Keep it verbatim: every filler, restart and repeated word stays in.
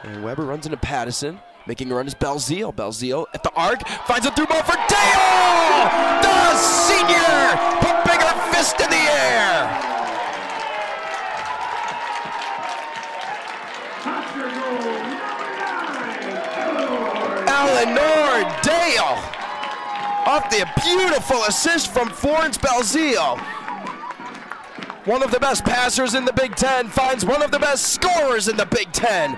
And Weber runs into Pattison. Making a run is Belzile. Belzile at the arc. Finds a through ball for Dale! The senior! Pumping her fist in the air! Eleanor Dale! Off the beautiful assist from Florence Belzile. One of the best passers in the Big Ten finds one of the best scorers in the Big Ten.